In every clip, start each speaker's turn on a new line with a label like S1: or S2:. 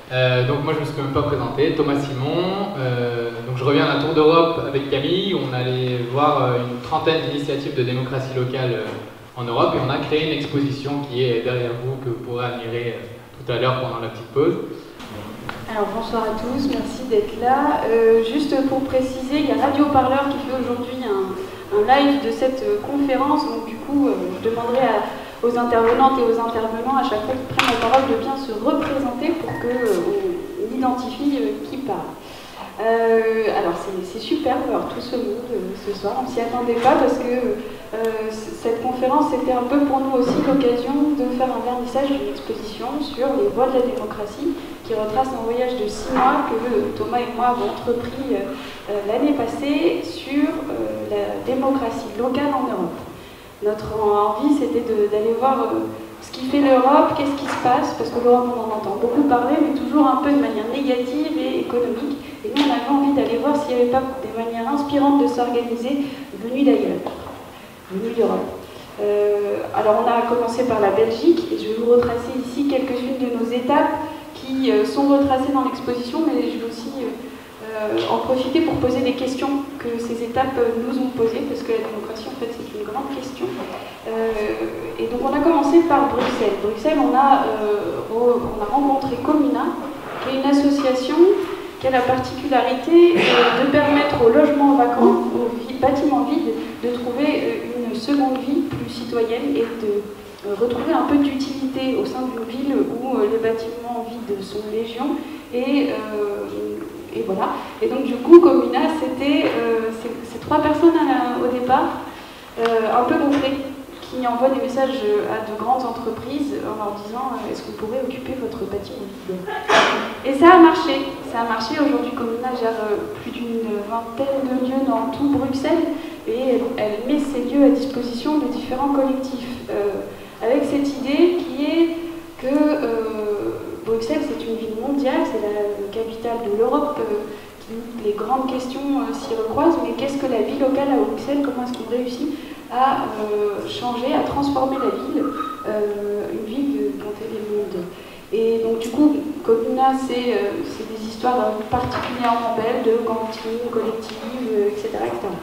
S1: Donc moi je me suis même pas présenté, Thomas Simon. Donc je reviens d'un tour d'Europe avec Camille. On allait voir une trentaine d'initiatives de démocratie locale en Europe et on a créé une exposition qui est derrière vous que vous pourrez admirer tout à l'heure pendant la petite pause.
S2: Alors bonsoir à tous, merci d'être là. Juste pour préciser, il y a Radio Parleur qui fait aujourd'hui un live de cette conférence. Donc du coup, je demanderai aux intervenantes et aux intervenants à chaque fois qu'ils prennent la parole de bien se représenter pour qu'on identifie qui parle. Alors c'est super de voir tout ce monde ce soir, on ne s'y attendait pas parce que cette conférence c'était un peu pour nous aussi l'occasion de faire un vernissage d'une exposition sur les voies de la démocratie qui retrace un voyage de 6 mois que Thomas et moi avons entrepris l'année passée sur la démocratie locale en Europe. Notre envie c'était d'aller voir ce qui fait l'Europe, qu'est-ce qui se passe, parce que l'Europe on en entend beaucoup parler, mais toujours un peu de manière négative et économique. Et nous on avait envie d'aller voir s'il n'y avait pas des manières inspirantes de s'organiser venues d'ailleurs, venues d'Europe. Alors on a commencé par la Belgique, et je vais vous retracer ici quelques-unes de nos étapes qui sont retracées dans l'exposition, mais je vais aussi en profiter pour poser des questions que ces étapes nous ont posées, parce que la démocratie en fait c'est une grande question. Et donc on a commencé par Bruxelles. Bruxelles, on a rencontré Comuna, qui est une association qui a la particularité de permettre aux logements vacants, aux bâtiments vides, de trouver une seconde vie plus citoyenne et de retrouver un peu d'utilité au sein d'une ville où les bâtiments vides sont légion. Et voilà. Et donc du coup, Comuna, c'était ces 3 personnes au départ, un peu gonflées, qui envoient des messages à de grandes entreprises en leur disant est-ce que vous pourrez occuper votre bâtiment vide. Et ça a marché. Ça a marché. Aujourd'hui, Comuna gère plus d'une vingtaine de lieux dans tout Bruxelles et elle met ces lieux à disposition de différents collectifs. Avec cette idée qui est que Bruxelles, c'est une ville mondiale, c'est la capitale de l'Europe, les grandes questions s'y recroisent, mais qu'est-ce que la vie locale à Bruxelles? Comment est-ce qu'on réussit à changer, à transformer la ville, une ville quand elle est monde. Et donc du coup, Comuna, c'est des histoires particulièrement belles de cantines, collectives, etc.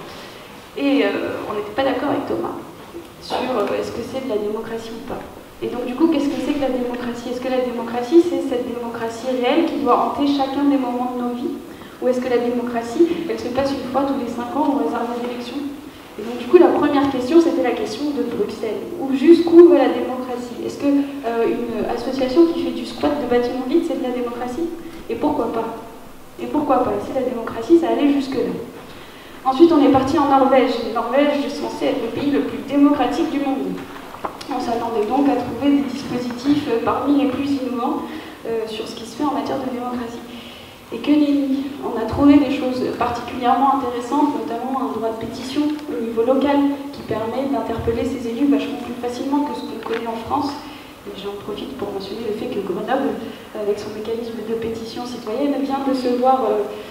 S2: Et on n'était pas d'accord avec Thomas sur est-ce que c'est de la démocratie ou pas. Et donc du coup, qu'est-ce que c'est que la démocratie? Est-ce que la démocratie, c'est cette démocratie réelle qui doit hanter chacun des moments de nos vies? Ou est-ce que la démocratie, elle se passe une fois tous les 5 ans, on réserve des élections? Et donc du coup, la première question, c'était la question de Bruxelles. Jusqu'où va la démocratie? Est-ce qu'une association qui fait du squat de bâtiments vides, c'est de la démocratie? Et pourquoi pas? Et pourquoi pas? Si la démocratie, ça allait jusque-là. Ensuite, on est parti en Norvège. Norvège est censé être le pays le plus démocratique du monde. On s'attendait donc à trouver des dispositifs parmi les plus innovants sur ce qui se fait en matière de démocratie. Et que nenni, on a trouvé des choses particulièrement intéressantes, notamment un droit de pétition au niveau local qui permet d'interpeller ces élus vachement plus facilement que ce qu'on connaît en France. Et j'en profite pour mentionner le fait que Grenoble, avec son mécanisme de pétition citoyenne, vient de se voir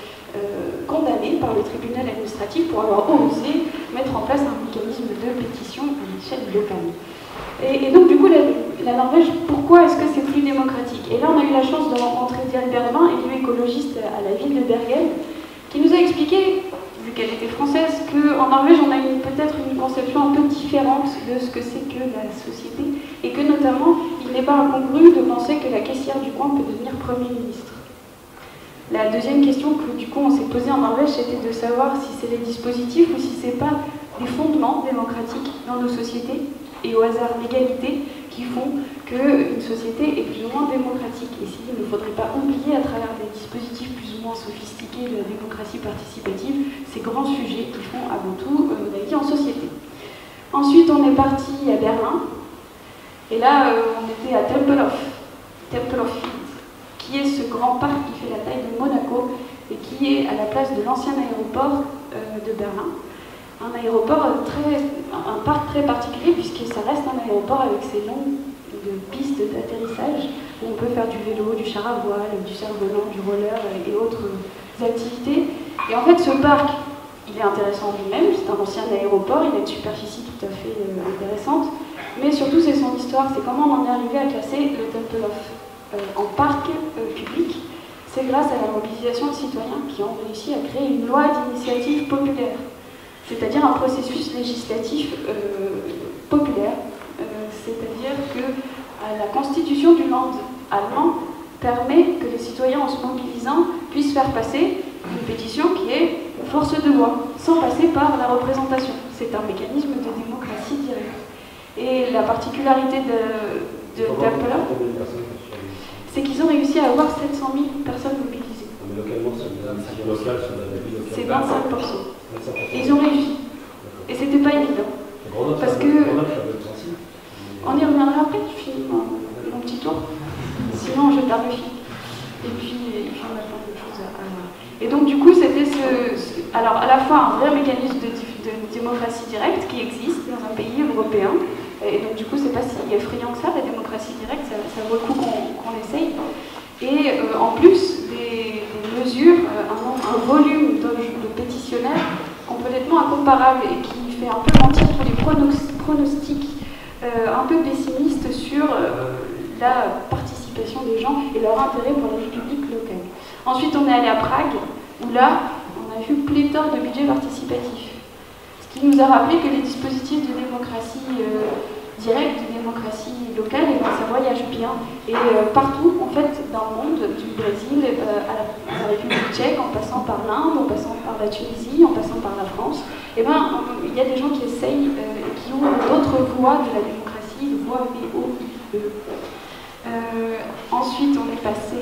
S2: condamné par le tribunal administratif pour avoir osé mettre en place un mécanisme de pétition à l'échelle locale. Et donc du coup, la Norvège, pourquoi est-ce que c'est plus démocratique? Et là, on a eu la chance de rencontrer Diane Berlin, élue écologiste à la ville de Bergen, qui nous a expliqué, vu qu'elle était française, qu'en Norvège, on a peut-être une conception un peu différente de ce que c'est que la société, et que notamment, il n'est pas incongru de penser que la caissière du coin peut devenir Premier ministre. La deuxième question que du coup on s'est posée en Norvège, c'était de savoir si c'est les dispositifs ou si c'est pas les fondements démocratiques dans nos sociétés et au hasard l'égalité qui font qu'une société est plus ou moins démocratique. Et s'il ne faudrait pas oublier à travers des dispositifs plus ou moins sophistiqués de la démocratie participative ces grands sujets qui font avant tout la vie en société. Ensuite on est parti à Berlin et là on était à Tempelhof Field, qui est ce grand parc qui fait la taille de Monaco et qui est à la place de l'ancien aéroport de Berlin. Un parc très particulier puisque ça reste un aéroport avec ses longues pistes d'atterrissage où on peut faire du vélo, du char à voile, du cerf-volant, du roller et autres activités. Et en fait ce parc, il est intéressant lui-même, c'est un ancien aéroport, il a une superficie tout à fait intéressante, mais surtout c'est son histoire, c'est comment on en est arrivé à classer le Tempelhof en parc public c'est grâce à la mobilisation de citoyens qui ont réussi à créer une loi d'initiative populaire, c'est-à-dire un processus législatif populaire. C'est-à-dire que la constitution du Land allemand permet que les citoyens, en se mobilisant, puissent faire passer une pétition qui est force de loi, sans passer par la représentation. C'est un mécanisme de démocratie directe. Et la particularité de Templer, c'est qu'ils ont réussi à avoir 700 000 personnes mobilisées.
S3: Mais localement,
S2: c'est 25%. Et ils ont réussi. Et c'était pas évident. Parce que... On y reviendra après, je finis mon petit tour. Sinon, je perds le fil. Et puis, il faut mettre plein de choses à voir. Et donc, du coup, c'était alors, à la fois un vrai mécanisme de démocratie directe qui existe dans un pays européen. Et donc, du coup, c'est pas si effrayant que ça, la démocratie directe, ça vaut le coup qu'on essaye. Et en plus, des mesures, un volume de pétitionnaires complètement incomparable et qui fait un peu mentir tous les pronostics un peu pessimistes sur la participation des gens et leur intérêt pour la vie publique locale. Ensuite, on est allé à Prague, où là, on a vu pléthore de budgets participatifs. Ce qui nous a rappelé que les dispositifs de démocratie directe, de démocratie locale, et ça voyage bien. Et partout, en fait, dans le monde, du Brésil à la République tchèque, en passant par l'Inde, en passant par la Tunisie, en passant par la France, il y a des gens qui essayent et qui ouvrent d'autres voies de la démocratie, de voies VOIE. Ensuite, on est passé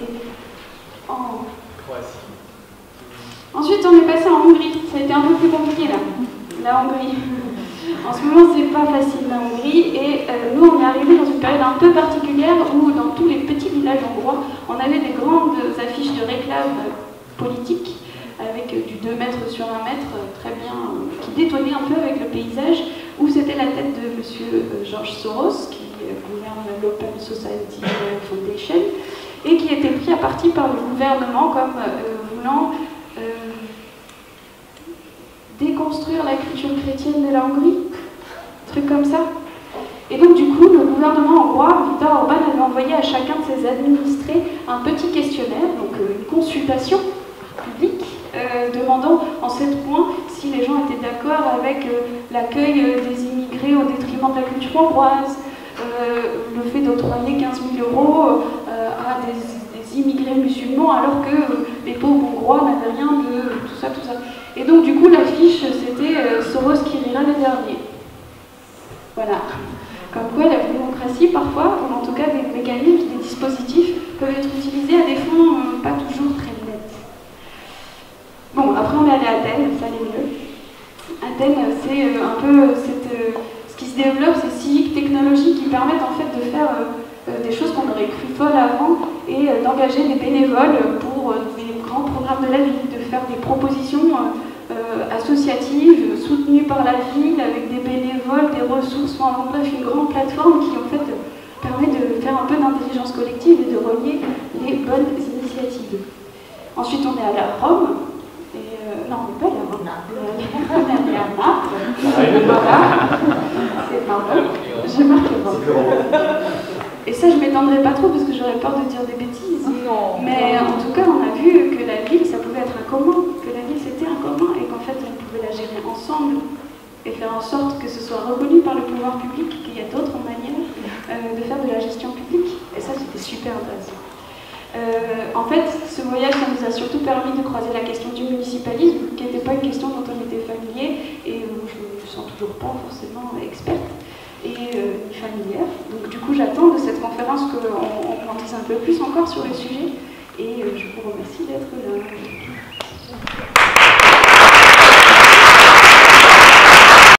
S2: en
S1: Croatie.
S2: Ensuite, on est passé en Hongrie. Ça a été un peu plus compliqué là, la Hongrie. En ce moment, c'est pas facile la Hongrie. Et nous, on est arrivés dans une période un peu particulière où, dans tous les petits villages hongrois, on avait des grandes affiches de réclame politique avec du 2 mètres sur 1 mètre, très bien, qui détonnaient un peu avec le paysage, où c'était la tête de M. George Soros, qui gouverne l'Open Society Foundation, et qui était pris à partie par le gouvernement comme voulant déconstruire la culture chrétienne de la Hongrie, un truc comme ça. Et donc du coup, le gouvernement hongrois, Viktor Orban, avait envoyé à chacun de ses administrés un petit questionnaire, donc une consultation publique, demandant en 7 points si les gens étaient d'accord avec l'accueil des immigrés au détriment de la culture hongroise, le fait d'octroyer 15 000 € à des immigrés musulmans alors que les pauvres hongrois n'avaient rien de tout ça. Et donc du coup l'affiche c'était Soros qui rira les derniers. Voilà. Comme quoi la démocratie parfois, ou en tout cas des mécanismes, des dispositifs peuvent être utilisés à des fins pas toujours très nettes. Bon, après on est allé à Athènes, ça allait mieux. Athènes c'est un peu ce qui se développe, ces civiques technologies qui permettent en fait de faire des choses qu'on aurait cru folles avant et d'engager des bénévoles pour des grands programmes de la ville, de faire des propositions associatives soutenues par la ville avec des bénévoles, des ressources, en bref une grande plateforme qui en fait permet de faire un peu d'intelligence collective et de relier les bonnes initiatives. Ensuite on est allé à Rome. Non, on n'est pas allé à Rome. On est allé à Naples. Voilà. C'est pardon. Je marque Rome. Et ça, je ne m'étendrai pas trop parce que j'aurais peur de dire des bêtises.
S4: Non.
S2: Mais en tout cas, on a vu que la ville, ça pouvait être un commun, que la ville, c'était un commun, et qu'en fait, on pouvait la gérer ensemble et faire en sorte que ce soit reconnu par le pouvoir public, qu'il y a d'autres manières de faire de la gestion publique. Et ça, c'était super intéressant. En fait, ce voyage, ça nous a surtout permis de croiser la question du municipalisme, qui n'était pas une question dont on était familier, et où je ne me sens toujours pas forcément experte. Et ni familière. Donc du coup j'attends de cette conférence qu'on en dise un peu plus encore sur le sujet et je vous remercie d'être